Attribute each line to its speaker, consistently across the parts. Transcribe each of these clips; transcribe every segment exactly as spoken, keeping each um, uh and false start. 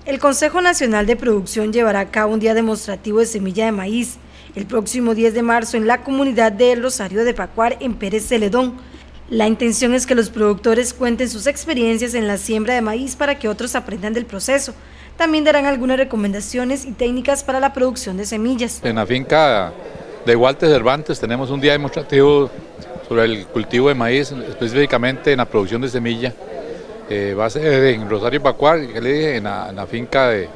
Speaker 1: El Consejo Nacional de Producción llevará a cabo un día demostrativo de semilla de maíz el próximo diez de marzo en la comunidad de El Rosario de Pacuar, en Pérez Celedón. La intención es que los productores cuenten sus experiencias en la siembra de maíz para que otros aprendan del proceso. También darán algunas recomendaciones y técnicas para la producción de semillas.
Speaker 2: En la finca de Walter Cervantes tenemos un día demostrativo sobre el cultivo de maíz, específicamente en la producción de semilla. Eh, va a ser en Rosario Pacuar, que le dije, en la, en la finca de,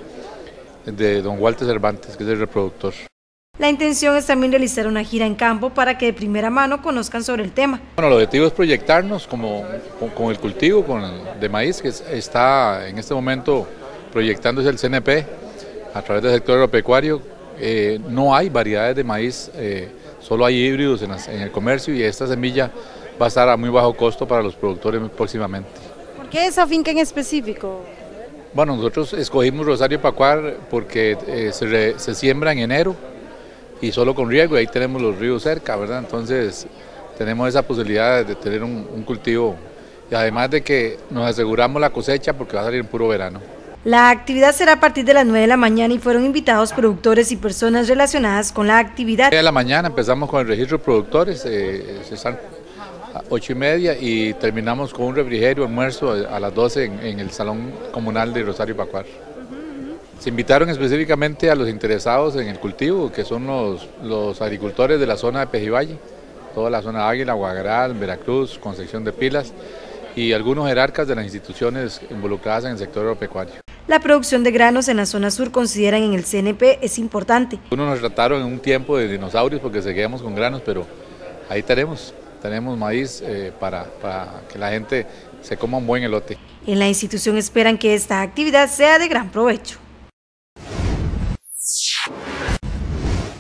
Speaker 2: de don Walter Cervantes, que es el reproductor.
Speaker 1: La intención es también realizar una gira en campo para que de primera mano conozcan sobre el tema.
Speaker 2: Bueno, el objetivo es proyectarnos como, con, con el cultivo con el, de maíz, que está en este momento proyectándose el C N P a través del sector agropecuario. Eh, no hay variedades de maíz, eh, solo hay híbridos en, las, en el comercio, y esta semilla va a estar a muy bajo costo para los productores próximamente.
Speaker 1: ¿Por qué esa finca en específico?
Speaker 2: Bueno, nosotros escogimos Rosario Pacuar porque eh, se, re, se siembra en enero y solo con riego, y ahí tenemos los ríos cerca, ¿verdad? Entonces tenemos esa posibilidad de tener un, un cultivo, y además de que nos aseguramos la cosecha porque va a salir en puro verano.
Speaker 1: La actividad será a partir de las nueve de la mañana y fueron invitados productores y personas relacionadas con la actividad.
Speaker 2: A las nueve de la mañana empezamos con el registro de productores, eh, están a ocho y media, y terminamos con un refrigerio, almuerzo a las doce en, en el Salón Comunal de Rosario Pacuar. Se invitaron específicamente a los interesados en el cultivo, que son los, los agricultores de la zona de Pejivalle, toda la zona de Águila, Guagral, Veracruz, Concepción de Pilas, y algunos jerarcas de las instituciones involucradas en el sector agropecuario.
Speaker 1: La producción de granos en la zona sur, consideran en el C N P, es importante.
Speaker 2: Unos nos trataron en un tiempo de dinosaurios porque seguíamos con granos, pero ahí tenemos, tenemos maíz eh, para, para que la gente se coma un buen elote.
Speaker 1: En la institución esperan que esta actividad sea de gran provecho.